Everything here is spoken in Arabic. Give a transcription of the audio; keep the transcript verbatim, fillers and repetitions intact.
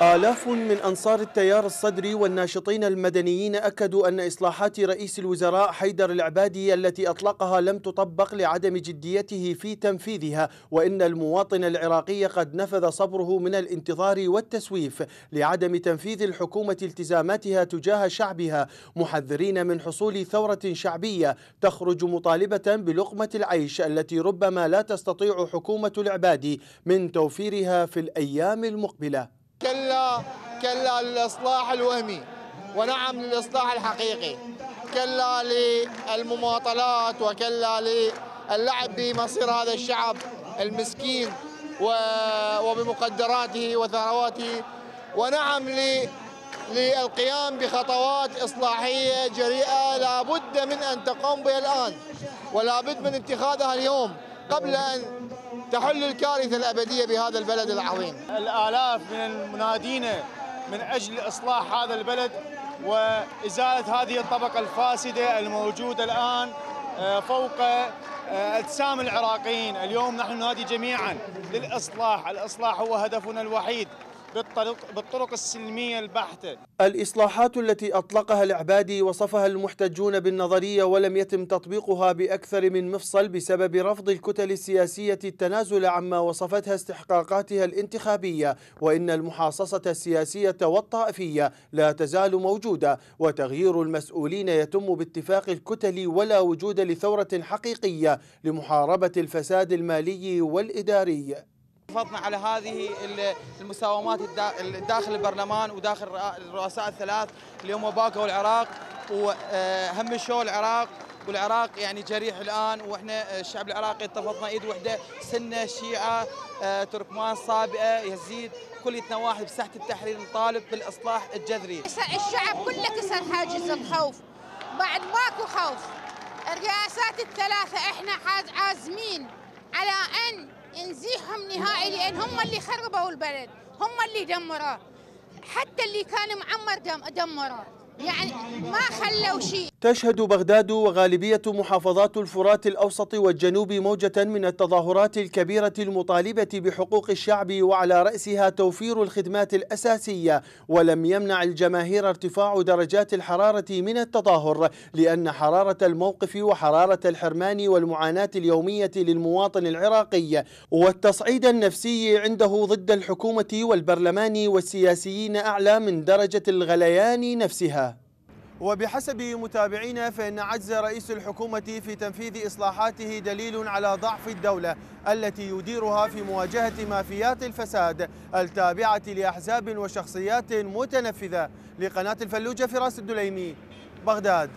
آلاف من أنصار التيار الصدري والناشطين المدنيين أكدوا أن إصلاحات رئيس الوزراء حيدر العبادي التي أطلقها لم تطبق لعدم جديته في تنفيذها، وإن المواطن العراقي قد نفذ صبره من الانتظار والتسويف لعدم تنفيذ الحكومة التزاماتها تجاه شعبها، محذرين من حصول ثورة شعبية تخرج مطالبة بلقمة العيش التي ربما لا تستطيع حكومة العبادي من توفيرها في الأيام المقبلة. كلا كلا للإصلاح الوهمي ونعم للإصلاح الحقيقي، كلا للمماطلات وكلا للعب بمصير هذا الشعب المسكين وبمقدراته وثرواته، ونعم للقيام بخطوات إصلاحية جريئة لا بد من أن تقوم بها الآن ولا بد من اتخاذها اليوم قبل أن تحل الكارثة الأبدية بهذا البلد العظيم. الآلاف من المنادين من أجل إصلاح هذا البلد وإزالة هذه الطبقة الفاسدة الموجودة الآن فوق أجسام العراقيين. اليوم نحن ننادي جميعا للإصلاح، الإصلاح هو هدفنا الوحيد بالطرق, بالطرق السلمية البحتة. الإصلاحات التي أطلقها العبادي وصفها المحتجون بالنظرية ولم يتم تطبيقها بأكثر من مفصل بسبب رفض الكتل السياسية التنازل عما وصفتها استحقاقاتها الانتخابية، وإن المحاصصة السياسية والطائفية لا تزال موجودة، وتغيير المسؤولين يتم باتفاق الكتل ولا وجود لثورة حقيقية لمحاربة الفساد المالي والإداري. حافظنا على هذه المساومات داخل البرلمان وداخل الرؤساء الثلاث اللي هم باكوا العراق وهمشوا العراق، والعراق يعني جريح الان، واحنا الشعب العراقي اتفقنا ايد وحده، سنه شيعه تركمان صابئه يزيد، كليتنا واحد بساحه التحرير نطالب بالاصلاح الجذري. الشعب كله كسر حاجز الخوف، بعد ماكو خوف. الرئاسات الثلاثه احنا عازمين على ان نزيحهم نهائي، لأن هم اللي خربوا البلد، هم اللي دمروه، حتى اللي كان معمر دمروه، يعني ما خلوا شيء. تشهد بغداد وغالبية محافظات الفرات الأوسط والجنوب موجة من التظاهرات الكبيرة المطالبة بحقوق الشعب، وعلى رأسها توفير الخدمات الأساسية، ولم يمنع الجماهير ارتفاع درجات الحرارة من التظاهر، لأن حرارة الموقف وحرارة الحرمان والمعاناة اليومية للمواطن العراقي والتصعيد النفسي عنده ضد الحكومة والبرلمان والسياسيين أعلى من درجة الغليان نفسها. وبحسب متابعينا فإن عجز رئيس الحكومة في تنفيذ إصلاحاته دليل على ضعف الدولة التي يديرها في مواجهة مافيات الفساد التابعة لأحزاب وشخصيات متنفذة. لقناة الفلوجة، فراس الدليمي، بغداد.